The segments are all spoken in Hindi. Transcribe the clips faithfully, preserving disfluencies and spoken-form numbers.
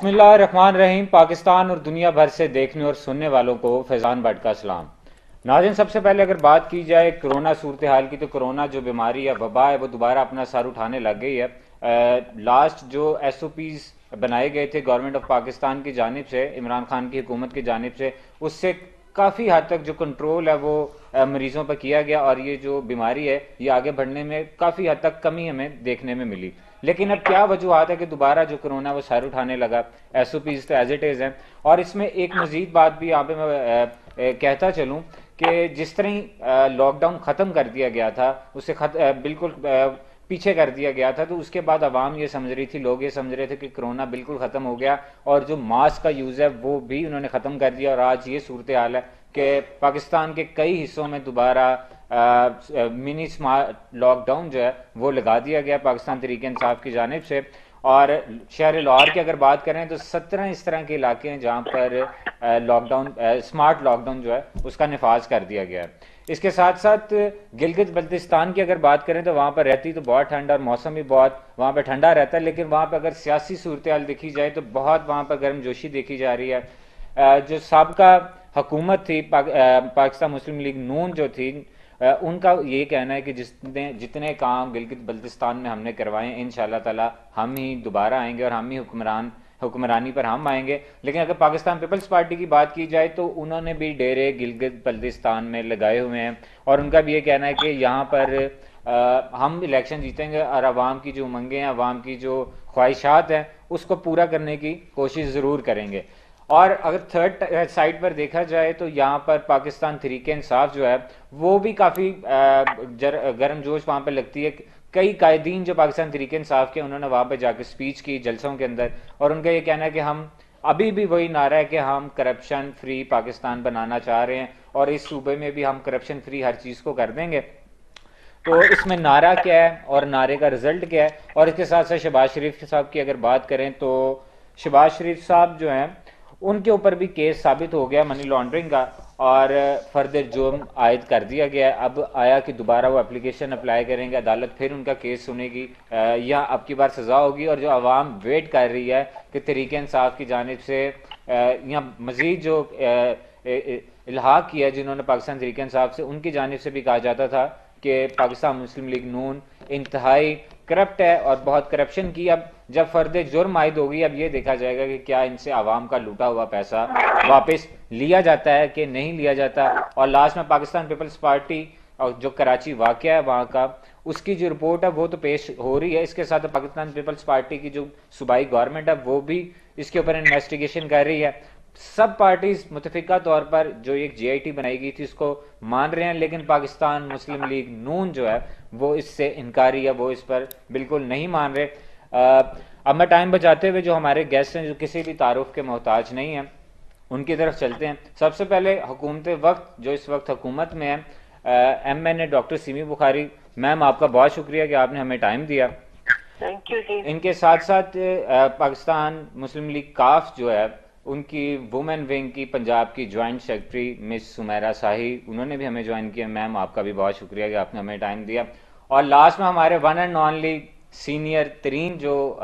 बिस्मिल्लाहिर्रहमानिर्रहीम। पाकिस्तान और दुनिया भर से देखने और सुनने वालों को फैज़ान भट्ट का सलाम। नाज़रीन, सबसे पहले अगर बात की जाए कोरोना सूरत हाल की, तो कोरोना जो बीमारी है, वबा है, वो दोबारा अपना सर उठाने लग गई है। लास्ट जो एस ओ पीज़ बनाए गए थे गवर्नमेंट ऑफ पाकिस्तान की जानिब से, इमरान खान की हुकूमत की जानिब से, उससे काफ़ी हद तक जो कंट्रोल है वो अ, मरीजों पर किया गया और ये जो बीमारी है ये आगे बढ़ने में काफ़ी हद तक कमी हमें देखने में मिली। लेकिन अब क्या वजूहत है कि दोबारा जो कोरोना वो सर उठाने लगा। एस ओ पीज़ तो एज इट इज़ हैं। और इसमें एक मजीद बात भी यहाँ पे मैं अ, अ, कहता चलूँ कि जिस तरह लॉकडाउन ख़त्म कर दिया गया था, उसे खत, अ, बिल्कुल अ, पीछे कर दिया गया था, तो उसके बाद आवाम ये समझ रही थी, लोग ये समझ रहे थे कि कोरोना बिल्कुल ख़त्म हो गया और जो मास्क का यूज़ है वो भी उन्होंने ख़त्म कर दिया। और आज ये सूरत हाल है कि पाकिस्तान के कई हिस्सों में दोबारा मिनी स्मार्ट लॉकडाउन जो है वो लगा दिया गया पाकिस्तान तहरीक इंसाफ की जानिब से। और शहर लाहौर की अगर बात करें तो सत्रह इस तरह के इलाके हैं जहाँ पर लॉकडाउन स्मार्ट लॉकडाउन जो है उसका नफाज कर दिया गया है। इसके साथ साथ गिलगित बल्तिस्तान की अगर बात करें तो वहाँ पर रहती तो बहुत ठंड और मौसम भी बहुत वहाँ पर ठंडा रहता है, लेकिन वहाँ पर अगर सियासी सूरत हाल देखी जाए तो बहुत वहाँ पर गर्मजोशी देखी जा रही है। अ, जो साबका हुकूमत थी पा, अ, पाकिस्तान मुस्लिम लीग नून जो थी, अ, उनका ये कहना है कि जितने जितने काम गिलगित बल्तिस्तान में हमने करवाए हैं, इंशाल्लाह ताला हम ही दोबारा आएंगे और हम ही हुक्मरान हुक्मरानी पर हम आएंगे। लेकिन अगर पाकिस्तान पीपल्स पार्टी की बात की जाए तो उन्होंने भी डेरे गिलगित बल्तिस्तान में लगाए हुए हैं और उनका भी ये कहना है कि यहाँ पर आ, हम इलेक्शन जीतेंगे और आवाम की जो उमंगें हैं, आवाम की जो ख्वाहिशात हैं, उसको पूरा करने की कोशिश ज़रूर करेंगे। और अगर थर्ड साइड पर देखा जाए तो यहाँ पर पाकिस्तान तहरीक इंसाफ जो है वो भी काफ़ी गर्मजोश वहाँ पर लगती है। कई कायदीन जो पाकिस्तान तहरीक इंसाफ के, उन्होंने वहाँ पर जाकर स्पीच की जलसों के अंदर, और उनका ये कहना है कि हम अभी भी वही नारा है कि हम करप्शन फ्री पाकिस्तान बनाना चाह रहे हैं और इस सूबे में भी हम करप्शन फ्री हर चीज़ को कर देंगे। तो इसमें नारा क्या है और नारे का रिजल्ट क्या है। और इसके साथ साथ शहबाज शरीफ साहब की अगर बात करें तो शहबाज शरीफ साहब जो हैं उनके ऊपर भी केस साबित हो गया मनी लॉन्ड्रिंग का और फर्दर जुर्म आयद कर दिया गया है। अब आया कि दोबारा वो एप्लीकेशन अप्लाई करेंगे, अदालत फिर उनका केस सुनेगी या अब की बार सज़ा होगी। और जो आवाम वेट कर रही है कि तहरीक इंसाफ की जानिब से या मज़ीद जो इल्हाक किया है जिन्होंने पाकिस्तान तहरीक इंसाफ से, उनकी जानिब से भी कहा जाता था कि पाकिस्तान मुस्लिम लीग नून इंतहाई करप्ट है और बहुत करप्शन की। अब जब फर्द जुर्म आयद होगी, अब ये देखा जाएगा कि क्या इनसे आवाम का लूटा हुआ पैसा वापस लिया जाता है कि नहीं लिया जाता। और लास्ट में पाकिस्तान पीपल्स पार्टी और जो कराची वाकया है वहाँ का, उसकी जो रिपोर्ट है वो तो पेश हो रही है। इसके साथ पाकिस्तान पीपल्स पार्टी की जो सूबाई गवर्नमेंट है वो भी इसके ऊपर इन्वेस्टिगेशन कर रही है। सब पार्टीज मुतफिका तौर पर जो एक जी आई टी बनाई गई थी उसको मान रहे हैं, लेकिन पाकिस्तान मुस्लिम लीग नून जो है वो इससे इनकारी है, वो इस पर बिल्कुल नहीं मान रहे। आ, अब मैं टाइम बचाते हुए जो हमारे गेस्ट हैं जो किसी भी तारुफ के मोहताज नहीं हैं उनकी तरफ चलते हैं। सबसे पहले हुकूमत वक्त जो इस वक्त हुकूमत में है, M N A doctor Simi Bukhari ma'am, आपका बहुत शुक्रिया कि आपने हमें टाइम दिया। Thank you ji. इनके साथ साथ पाकिस्तान मुस्लिम लीग काफ जो है उनकी वुमेन विंग की पंजाब की joint secretary miss Sumera Shahi, उन्होंने भी हमें ज्वाइन किया। मैम, आपका भी बहुत शुक्रिया कि आपने हमें टाइम दिया। और लास्ट में हमारे वन एंड ओनली सीनियर तरीन जो आ,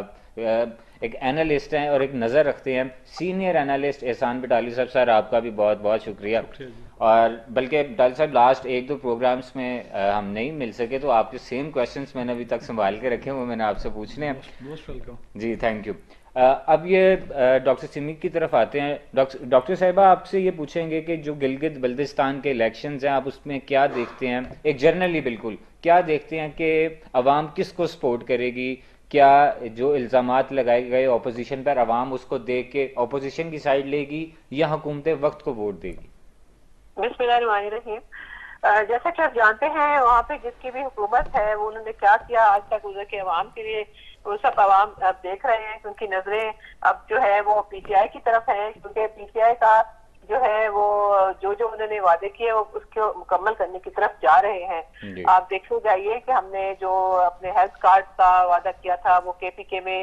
आ, एक एनालिस्ट हैं और एक नज़र रखते हैं, सीनियर एनालिस्ट एहसान बटाली साहब, सर आपका भी बहुत बहुत शुक्रिया। और बल्कि डाली साहब लास्ट एक दो प्रोग्राम्स में आ, हम नहीं मिल सके, तो आपके सेम क्वेश्चंस मैंने अभी तक संभाल के रखे हैं, वो मैंने आपसे पूछने हैं। Most welcome ji, thank you. अब ये डॉक्टर सिमी की तरफ आते हैं। डॉक्टर डॉक्टर साहिबा, आपसे ये पूछेंगे कि जो गिलगित बल्तिस्तान के इलेक्शंस हैं, आप उसमें क्या देखते हैं, एक जनरली बिल्कुल क्या देखते हैं कि अवाम किसको सपोर्ट करेगी? क्या जो इल्ज़ामात लगाए गए अपोजिशन पर, अवाम उसको देख के अपोजिशन की साइड लेगी या हुकूमत वक्त को वोट देगी? बिस्मिल्लाहिर्रहमानिर्रहीम। जैसा कि आप जानते हैं वहाँ पे जिसकी भी हुकूमत है वो उन्होंने क्या किया आज तक गुजर के अवाम के लिए, वो सब अवाम अब देख रहे हैं कि उनकी नजरें अब जो है वो पीटीआई की तरफ है, क्योंकि पीटीआई का जो है वो जो जो उन्होंने वादे किए वो उसको मुकम्मल करने की तरफ जा रहे हैं। आप देखते जाइए कि हमने जो अपने हेल्थ कार्ड का वादा किया था वो केपीके में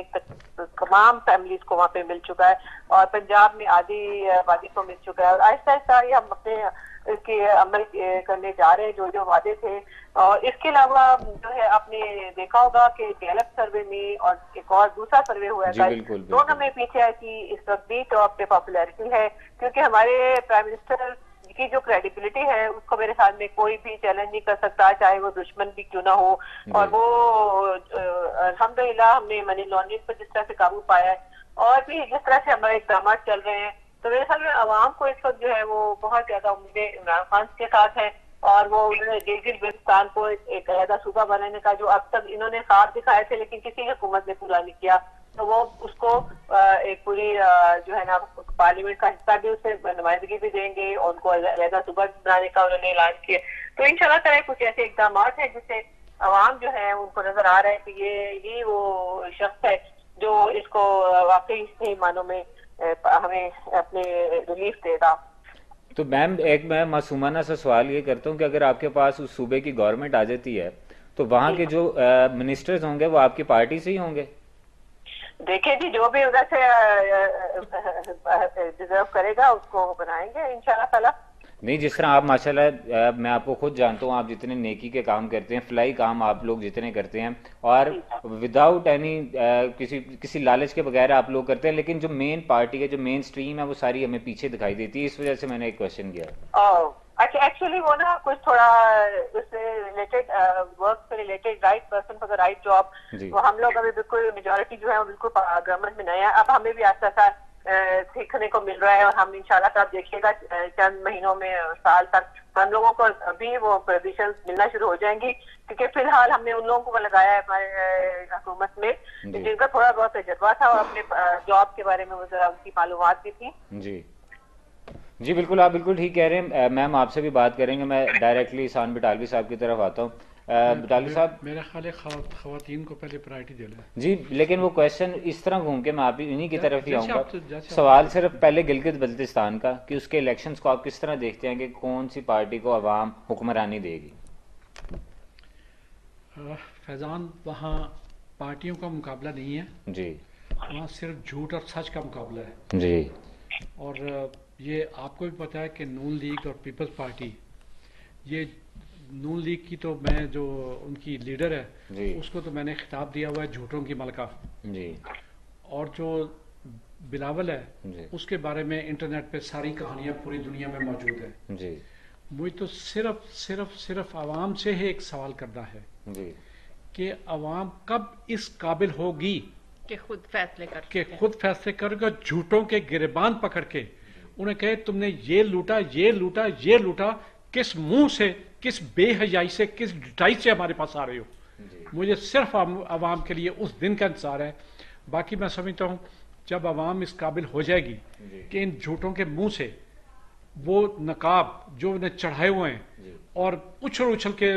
तमाम फैमिलीज को वहाँ पे मिल चुका है और पंजाब में आधी आबादी को मिल चुका है। और आहिस्ता आहिस्ता ये हम अपने के अमल करने जा रहे हैं, जो जो वादे थे। और इसके अलावा जो है आपने देखा होगा कि गैलप सर्वे में और एक और दूसरा सर्वे हुआ था, दोनों में पीछे की इस वक्त भी टॉप पे पॉपुलैरिटी है, क्योंकि हमारे प्राइम मिनिस्टर की जो क्रेडिबिलिटी है उसको मेरे ख्याल में कोई भी चैलेंज नहीं कर सकता, चाहे वो दुश्मन भी क्यों ना हो। और वो अल्हम्दुलिल्लाह हमने मनी लॉन्ड्रिंग पर जिस तरह से काबू पाया है और भी जिस तरह से हमारे इकदाम चल रहे हैं, तो मेरे ख्याल में आवाम को इस वक्त जो है वो बहुत ज्यादा उम्मीदें इमरान खान के साथ है। और वो उन्होंने गिलगित बल्तिस्तान को एक अलहदा सूबा बनाने का जो अब तक इन्होंने ख्वाब दिखाए थे लेकिन किसी हुकूमत ने पूरा नहीं किया, तो वो उसको एक पूरी जो है ना पार्लियामेंट का हिस्सा भी उससे नुमाइंदगी भी देंगे और उनको अलहदा सूबा बनाने का उन्होंने ऐलान किया। तो इंशाल्लाह ताला कुछ ऐसे इकदाम है जिससे आवाम जो है उनको नजर आ रहा है कि ये ही वो शख्स है जो इसको वाकई सही मानों में हमें अपने रिलीफ देगा। तो मैम एक मैं मासूमाना सा सवाल ये करता हूँ कि अगर आपके पास उस सूबे की गवर्नमेंट आ जाती है तो वहाँ के जो मिनिस्टर्स होंगे वो आपकी पार्टी से ही होंगे? देखिए जी, जो भी उधर से डिजर्व करेगा उसको बनाएंगे इंशाल्लाह ताला। नहीं, जिस तरह आप माशाल्लाह, मैं आपको खुद जानता हूँ, आप जितने नेकी के काम करते हैं, फलाई काम आप लोग जितने करते हैं और विदाउट एनी किसी किसी लालच के बगैर आप लोग करते हैं, लेकिन जो मेन पार्टी है, जो मेन स्ट्रीम है, वो सारी हमें पीछे दिखाई देती है। इस वजह से मैंने एक क्वेश्चन किया। अच्छा, एक्चुअली वो ना कुछ थोड़ा उससे रिलेटेड वर्क से related right person for the right job, वो हम लोग अभी बिल्कुल मेजोरिटी जो है वो बिल्कुल गवर्नमेंट में नया, अब हमें भी आस्ता आस्ता सीखने को मिल रहा है और हम इंशाल्लाह तब देखिएगा चंद महीनों में साल तक हम लोगों को अभी वो पोजीशन मिलना शुरू हो जाएंगी, क्योंकि फिलहाल हमने उन लोगों को लगाया है हमारे हुकूमत में जिनका थोड़ा बहुत तजर्बा था और अपने जॉब के बारे में वो जरा उनकी मालूमात भी थी। जी जी बिल्कुल, आप बिल्कुल ठीक कह रहे हैं। मैम आपसे भी बात करेंगे, मैं डायरेक्टली इहसान बटालवी साहब की तरफ आता हूँ। बटालवी साहब, मेरा ख्याल है खवातीन को पहले प्रायोरिटी दे लें। जी, लेकिन वो क्वेश्चन इस तरह घूम के मैं आप इन्हीं की तरफ ही आऊँगा। सवाल सिर्फ पहले गिलगित बल्तिस्तान का कि उसके इलेक्शंस को आप किस तरह देखते हैं कि कौन सी पार्टी को अवाम हुक्मरानी देगी? फैजान, वहाँ पार्टियों का मुकाबला नहीं है जी, वहाँ सिर्फ झूठ और सच का मुकाबला है जी। और ये आपको भी पता है कि नून लीग और पीपल्स पार्टी, ये नून लीग की तो मैं जो उनकी लीडर है उसको तो मैंने खिताब दिया हुआ है झूठों की मलका जी, और जो बिलावल है उसके बारे में इंटरनेट पे सारी कहानियां पूरी दुनिया में मौजूद है जी। मुझे तो सिर्फ सिर्फ सिर्फ आवाम से ही एक सवाल करना है जी कि आवाम कब इस काबिल होगी कि खुद फैसले कर कि खुद फैसले करेगा, झूठों के गिरबान पकड़ के उन्हें कहे तुमने ये लूटा ये लूटा ये लूटा, किस मुंह से, किस बेहयाई से, किस ढिठाई से हमारे पास आ रहे हो। मुझे सिर्फ आवाम के लिए उस दिन का इंतजार है। बाकी मैं समझता हूँ जब आवाम इस काबिल हो जाएगी कि इन झूठों के मुंह से वो नकाब जो उन्हें चढ़ाए हुए हैं और उछल उछल के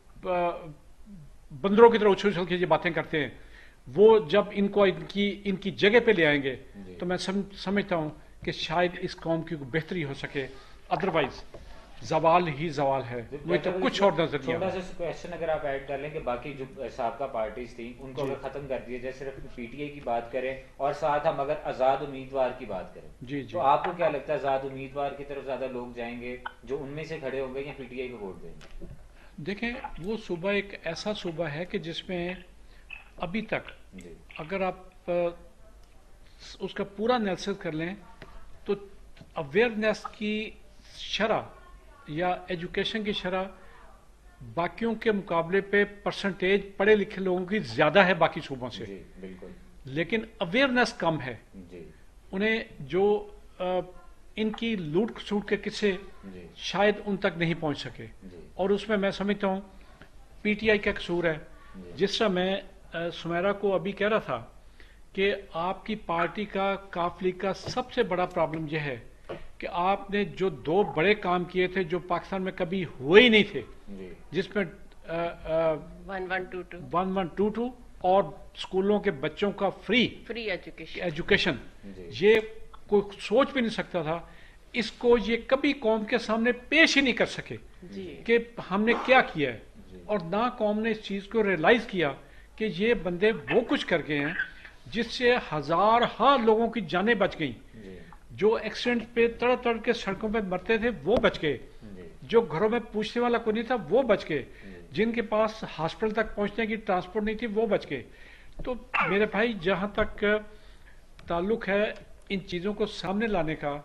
बंदरों की तरह उछल उछल के ये बातें करते हैं, वो जब इनको इनकी इनकी जगह पे ले आएंगे तो मैं सम, समझता हूँ कि शायद इस कौम की बेहतरी हो सके, अदरवाइज जवाल ही जवाल है। मुझे तो कुछ और नजर नहीं आता। क्वेश्चन अगर आप ऐड कर लें कि बाकी जो साबका पार्टीज थी उनको अगर खत्म कर दिया जाए, सिर्फ पीटीआई की बात करें और साथ हम अगर आजाद उम्मीदवार की बात करें, जी जी, तो आपको क्या लगता है आजाद उम्मीदवार की तरफ ज्यादा लोग जाएंगे जो उनमें से खड़े होंगे या पीटीआई को वोट देंगे? देखें, वो सूबा एक ऐसा सूबा है कि जिसमें अभी तक अगर आप उसका पूरा एनालिसिस कर लें तो अवेयरनेस की शरह या एजुकेशन की शरह बाकियों के मुकाबले पे परसेंटेज पढ़े लिखे लोगों की ज्यादा है बाकी सूबों से, जी, बिल्कुल। लेकिन अवेयरनेस कम है। जी। उन्हें जो आ, इनकी लूट सूट के किस्से शायद उन तक नहीं पहुंच सके और उसमें मैं समझता हूँ पीटीआई का कसूर है। जिस तरह मैं सुमेरा को अभी कह रहा था कि आपकी पार्टी का काफिले का सबसे बड़ा प्रॉब्लम यह है कि आपने जो दो बड़े काम किए थे जो पाकिस्तान में कभी हुए ही नहीं थे, जिसमें one one two two one one two two और स्कूलों के बच्चों का फ्री फ्री एजुकेशन एजुकेशन ये कोई सोच भी नहीं सकता था। इसको ये कभी कौम के सामने पेश ही नहीं कर सके कि हमने क्या किया है, और ना कौम ने इस चीज को रियलाइज किया कि ये बंदे वो कुछ कर गए हैं जिससे हजार हा लोगों की जानें बच गई। जो एक्सीडेंट पे तड़ तड़ के सड़कों पे मरते थे वो बच गए, जो घरों में पूछने वाला कोई नहीं था वो बच गए, जिनके पास हॉस्पिटल तक पहुंचने की ट्रांसपोर्ट नहीं थी वो बच गए। तो मेरे भाई जहां तक ताल्लुक है इन चीजों को सामने लाने का,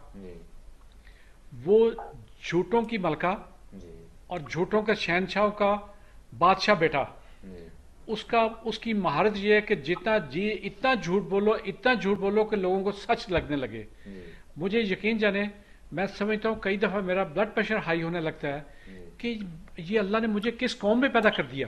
वो झूठों की मलका और झूठों का शहनशाह का बादशाह बेटा, उसका उसकी महारत ये है कि जितना जी इतना झूठ बोलो इतना झूठ बोलो कि लोगों को सच लगने लगे। मुझे यकीन जाने, मैं समझता हूँ कई दफा मेरा ब्लड प्रेशर हाई होने लगता है कि ये अल्लाह ने मुझे किस कौम में पैदा कर दिया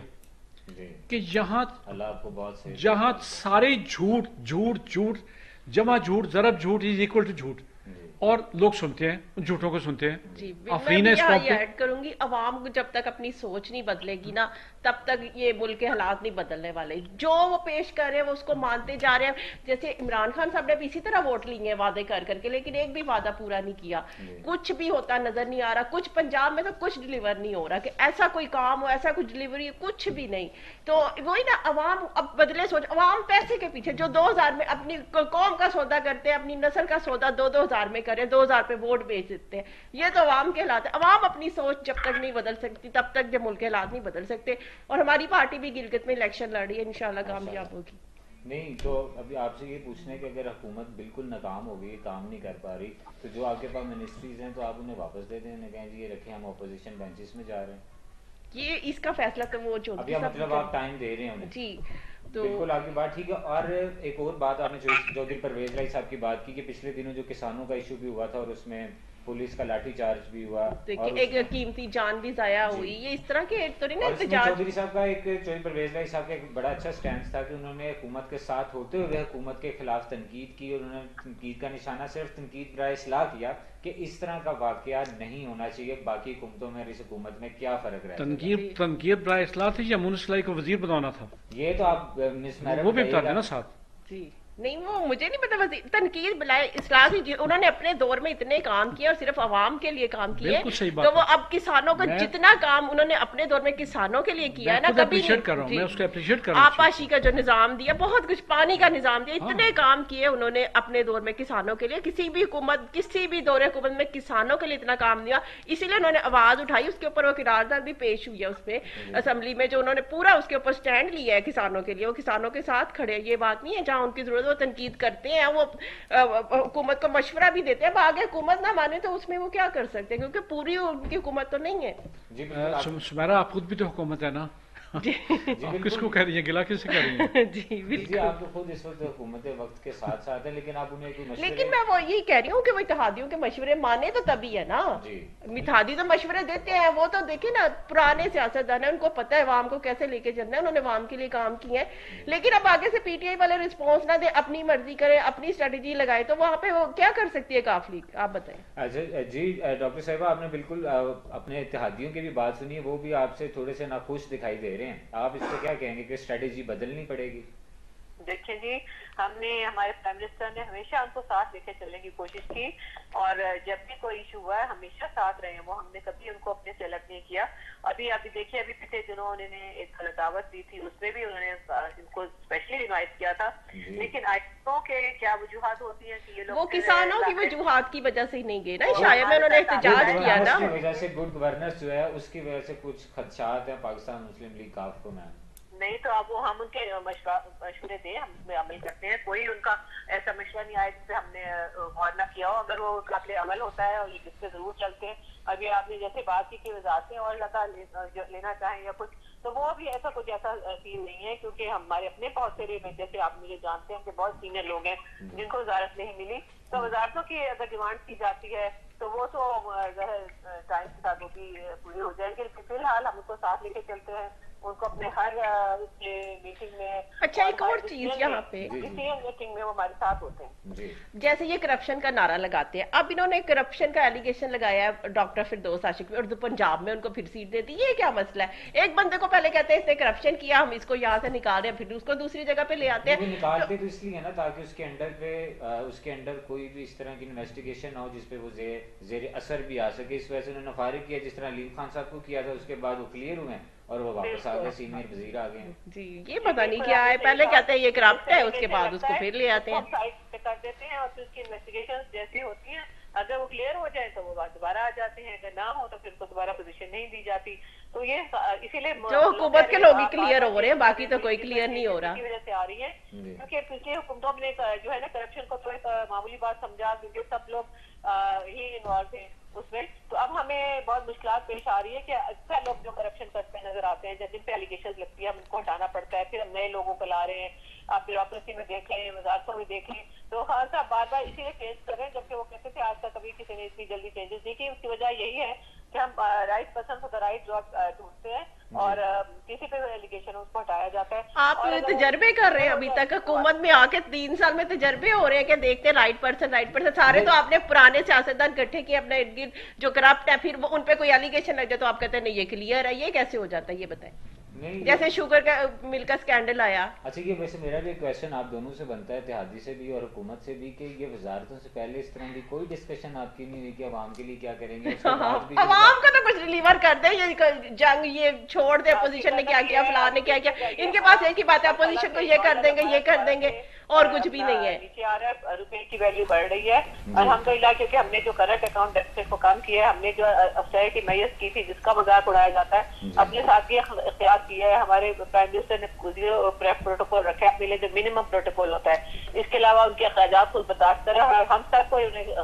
कि यहाँ अल्लाह आपको बहुत सही जहाँ सारे झूठ झूठ झूठ जमा झूठ जरब झूठ इज इक्वल टू झूठ, और लोग सुनते हैं झूठों को सुनते हैं। जी, अफरीन मैं इस यहाँ टॉप ये पे ऐड करूंगी, अवाम जब तक अपनी सोच नहीं बदलेगी ना तब तक ये मुल्क के हालात नहीं बदलने वाले। जो वो पेश कर रहे हैं वो उसको मानते जा रहे हैं। जैसे इमरान खान साहब ने भी इसी तरह वोट लिए हैं वादे कर करके, लेकिन एक भी वादा पूरा नहीं किया। कुछ भी होता नजर नहीं आ रहा। कुछ पंजाब में तो कुछ डिलीवर नहीं हो रहा कि ऐसा कोई काम हो, ऐसा कुछ डिलीवरी, कुछ भी नहीं। तो वही ना, अवाम अब बदले सोच। अवाम पैसे के पीछे जो दो हजार में अपनी कौम का सौदा करते हैं, अपनी नस्ल का सौदा दो दो हजार में करें, दो हजार पे वोट बेच देते हैं। ये तो अवाम के हालात है। अवाम अपनी सोच जब तक नहीं बदल सकती तब तक जो मुल्क के हालात नहीं बदल सकते। और हमारी पार्टी भी गिलगित में इलेक्शन लड़ रही है, इंशाल्लाह कामयाब होगी। नहीं तो अभी आपसे ये पूछना है कि अगर हुकूमत बिल्कुल नाकाम हो गई, काम नहीं कर पा रही, तो जो आपके पास मिनिस्ट्रीज हैं तो आप उन्हें वापस दे दें, उन्हें कहें जी ये रखें, हम अपोजिशन बेंचेस में जा रहे हैं। ये इसका फैसला तो वो जो अभी मतलब आप टाइम दे रहे हैं उन्हें। जी, तो बिल्कुल आपकी बात ठीक है। और एक और बात आपने चौधरी परवेज लाई साहब की बात की कि पिछले दिनों जो किसानों का इशू भी हुआ था और उसमें पुलिस का लाठीचार्ज भी हुआ, देखिए एक कीमती जान भी जाया हुई। ये इस तरह के तो नहीं ना एहतजाज। चौधरी साहब का एक चौधरी परवेज लाई साहब का एक बड़ा अच्छा स्टैंड था कि उन्होंने हुकूमत के साथ होते हुए हुकूमत के खिलाफ तनकीद की, और उन्होंने तनकीद का निशाना सिर्फ तनकीद बराए इस्लाह किया कि इस तरह का वाकया नहीं होना चाहिए। बाकी हुकूमतों में इस हुकूमत में क्या फर्क रहा है? तनकीद तनकीद बराए इस्लाह थी या मुनसलाई को वजीर बनाना था? ये तो आप मिस मैरम वो भी बता देना साथ। जी नहीं, वो मुझे नहीं पता। बस तनकीद बुलाए इस्लाह की, उन्होंने अपने दौर में इतने काम किए और सिर्फ अवाम के लिए काम किए। तो वो अब किसानों का जितना काम उन्होंने अपने दौर में किसानों के लिए किया है ना, कभी नहीं कर रहा हूं मैं उसको अप्रिशिएट कर रहा हूं। आपाशी का जो निजाम दिया, बहुत कुछ, पानी का निजाम दिया, इतने हाँ। काम किए उन्होंने अपने दौर में किसानों के लिए। किसी भी हुकूमत किसी भी दौरे हुकूमत में किसानों के लिए इतना काम दिया, इसीलिए उन्होंने आवाज उठाई। उसके ऊपर वो किरारदाद भी पेश हुई है उसमें असेंबली में, जो उन्होंने पूरा उसके ऊपर स्टैंड लिया है किसानों के लिए। वो किसानों के साथ खड़े। ये बात नहीं है जहाँ उनकी जरूरत वो तनकीद करते हैं, वो हुकूमत को मशवरा भी देते हैं। आगे हुकूमत ना माने तो उसमें वो क्या कर सकते हैं, क्योंकि पूरी उनकी हुकूमत तो नहीं है। सुमेरा आप खुद भी तो हुकूमत है ना। जी, आप किसको कह रही है, गिला किससे कर रही है? जी बिल्कुल, आप तो खुद इस वक्त हुकूमत वक्त के साथ साथ है, लेकिन आप उन्हें कोई मशवरे... लेकिन मैं वो यही कह रही हूँ कि वो इत्तेहादियों के मशवरे माने तो तभी है ना। इत्तेहादी तो मशवरे देते हैं, वो तो देखिए ना पुराने सियासतदान है, उनको पता है अवाम को कैसे लेके चलना है, उन्होंने अवाम के लिए काम किए हैं। लेकिन अब आगे से पीटीआई वाले रिस्पॉन्स ना दे, अपनी मर्जी करे, अपनी स्ट्रेटेजी लगाए, तो वहाँ पे वो क्या कर सकती है काफ लीग? आप बताएं। जी डॉक्टर साहिबा, आपने बिल्कुल अपने इत्तेहादियों की भी बात सुनी है, वो भी आपसे थोड़े से नाखुश दिखाई दे रहे हैं। आप इस क्या कहेंगे कि स्ट्रेटेजी बदलनी पड़ेगी? देखिए जी, हमने हमारे प्राइम मिनिस्टर ने हमेशा उनको साथ लेके चलने की कोशिश की, और जब भी कोई इशू हुआ है हमेशा साथ रहे हैं वो। हमने कभी उनको अपने से अलग नहीं किया। अभी अभी देखिए, अभी पिछले दिनों उन्होंने एक दावत दी थी, उसमें भी उन्होंने इनको स्पेशली इनवाइट किया था। लेकिन आयतों के क्या वजूहत होती है कि ये लोग वो किसानों की वजूहत की वजह से ही नहीं गए ना, शायद में उन्होंने एहतजाज किया ना, वजह से गुड गवर्नेंस जो है उसकी वजह से कुछ खदशात है पाकिस्तान मुस्लिम लीग काफ को। मैम नहीं तो अब वो हम उनके मशवरे दें, हम उसमें अमल करते हैं। कोई उनका ऐसा मशवरा नहीं आया जिससे हमने गौर न किया हो। अगर वो काबिल अमल होता है और ये जिस पे जरूर चलते हैं। अभी आपने जैसे बात की कि वजारतें और लगा ले, लेना चाहें या कुछ, तो वो भी ऐसा कुछ ऐसा सीन नहीं है, क्योंकि हमारे अपने बहुत सारे में, जैसे आप मुझे जानते हैं कि बहुत सीनियर लोग हैं जिनको वजारत नहीं मिली। तो वजारतों की अगर डिमांड की जाती है तो वो तो टाइम के साथ वो भी पूरी हो जाएंगे। फिलहाल हम उनको साथ लेके चलते हैं, उनको अपने हर मीटिंग में। अच्छा, एक और चीज यहाँ पे डिसीजन मेकिंग में वो हमारे साथ होते हैं। जैसे ये करप्शन का नारा लगाते हैं, अब इन्होंने करप्शन का एलिगेशन लगाया है डॉक्टर फिरदौस आशिक में, और पंजाब में उनको फिर सीट दे दी। ये क्या मसला है? एक बंदे को पहले कहते हैं इसने करप्शन किया, हम इसको यहाँ से निकाल रहे हैं, फिर उसको दूसरी जगह पे ले आते हैं। निकालते तो इसलिए है ना ताकि उसके अंडर पे उसके अंडर कोई भी इस तरह की इन्वेस्टिगेशन हो जिसपे वो जेर असर भी आ सके। इस वजह से उन्होंने फारिग किया, जिस तरह अलीम खान साहब को किया था। उसके बाद वो क्लियर हुए और वो वापस आ गए, सीनियर वजीर आ गए। जी, ये पता नहीं क्या है, पहले कहते हैं ये करप्ट है, उसके बाद उसको फिर ले आते हैं, साइड पे कर देते हैं, और फिर उसकी इन्वेस्टिगेशन जैसी होती है अगर वो क्लियर हो जाए तो वो बात दोबारा आ जाते हैं, अगर ना हो तो फिर उनको दोबारा पोजीशन नहीं दी जाती। तो ये इसीलिए जो हुकूमत के लोग ही क्लियर हो रहे हैं, बाकी तो कोई क्लियर नहीं हो रहा, की वजह से आ रही है। क्योंकि पिछली हुकूमतों ने जो है ना करप्शन को तो एक मामूली बात समझा, क्योंकि सब लोग ही इन्वॉल्व थे उसमें। तो अब हमें बहुत मुश्किलात पेश आ रही है कि अक्सर लोग जो करप्शन करते नजर आते हैं, जिन पे एलिगेशन लगती है, हम उनको हटाना पड़ता है, फिर हम नए लोगों को ला रहे हैं। आप ब्यूरोक्रेसी में देख लें, वजारतों में देख लें, तो खान साहब बार बार इसीलिए चेंज कर रहे हैं, जबकि वो कहते थे आज तक कभी किसी ने इतनी जल्दी चेंजेस नहीं की। उसकी वजह यही है कि हम right person for the right job ढूंढते हैं और किसी पे एलिगेशन उसको हटाया जाता है। आप तजर्बे कर रहे हैं अभी तक हुकूमत में आके, तीन साल में तजर्बे हो रहे हैं कि देखते हैं राइट पर्सन राइट पर्सन। सारे तो आपने पुराने सियासतदान इकट्ठे किए अपने इर्द गिर्द जो करप्ट है, फिर वो उन पे कोई एलिगेशन लग जाए तो आप कहते हैं नहीं ये क्लियर है। ये कैसे हो जाता है ये बताएं? जैसे शुगर का मिल का स्कैंडल आया। अच्छा, ये वैसे मेरा भी क्वेश्चन आप दोनों से बनता है, इत्तेहादी से भी और हुकूमत से भी, कि ये वजारतों से पहले इस तरह की कोई डिस्कशन आपकी नहीं हुई कि अवाम के लिए क्या करेंगे? अवाम को तो कुछ डिलीवर कर दे, ये जंग ये छोड़ दे, अपोजिशन ने क्या किया, फलान ने क्या किया, इनके पास एक ही बात है, अपोजिशन को ये कर देंगे ये कर देंगे और कुछ भी नहीं है। नीचे आ रहा है, रुपए की वैल्यू बढ़ रही है अल्हम्दुलिल्लाह, क्योंकि हमने जो करंट अकाउंट डेफिसिट को कम किया है, हमने जो ऑस्टेरिटी मेजर्स की थी जिसका मजाक उड़ाया जाता है, अपने साथ ये इख्तियार किया है। हमारे प्राइम मिनिस्टर ने प्रोटोकॉल रखा है अपने लिए, जो मिनिमम प्रोटोकॉल होता है। इसके अलावा उनके अखराजात खुद बताते रहे और हम सबको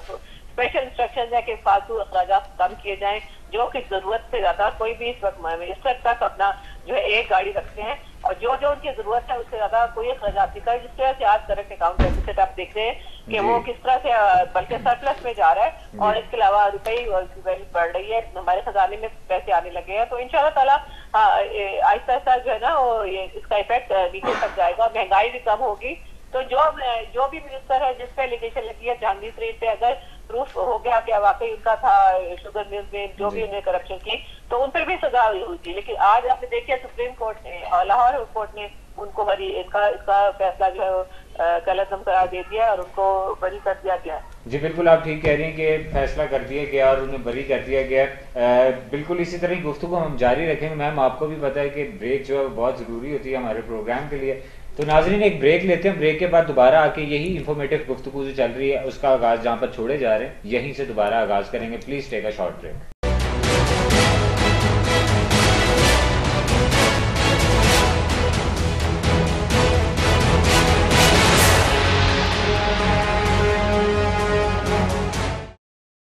स्पेशल इंस्ट्रक्शन है कि फालतू अखराजात कम किए जाएं, जो कि जरूरत से ज्यादा। कोई भी इस वक्त मिनिस्टर तक अपना जो है एक गाड़ी रखते हैं और जो जो उनकी जरूरत है उससे ज्यादा कोई अखराजात नहीं करे। जिस तरह से आज करंट अकाउंट डेफिसिट आप देख रहे हैं कि वो किस तरह से बल्कि सरप्लस में जा रहा है, और इसके अलावा रुपये की वैल्यू बढ़ रही है, हमारे खजाने में पैसे आने लगे हैं। तो इंशाल्लाह ताला आहिस्ता आहिस्ता जो है ना वो ये इसका इफेक्ट नीचे तक जाएगा, महंगाई भी कम होगी। तो जो जो भी मिनिस्टर है जिस पे एलिगेशन लगी है जहांगीर तरीन पे, अगर प्रूफ हो गया कि वाकई उनका था शुगर मिल में जो भी उन्हें करप्शन की, तो उन पर भी सजा हुई थी। लेकिन आज आपने देखिए सुप्रीम कोर्ट ने और लाहौर कोर्ट ने उनको बरी इनका इसका फैसला जो है गलतम करार दे दिया और उनको बरी कर दिया गया। जी बिल्कुल, आप ठीक कह रही हैं कि फैसला कर दिया गया और उन्हें बरी कर दिया गया। बिल्कुल इसी तरह की गुफ्तगू हम जारी रखेंगे। मैम आपको भी पता है कि ब्रेक जो है बहुत ज़रूरी होती है हमारे प्रोग्राम के लिए। तो नाज़रीन एक ब्रेक लेते हैं, ब्रेक के बाद दोबारा आके यही इंफॉर्मेटिव गुफ्तगू जो चल रही है उसका आगाज़ जहाँ पर छोड़े जा रहे हैं यहीं से दोबारा आगाज़ करेंगे। Please take a short break.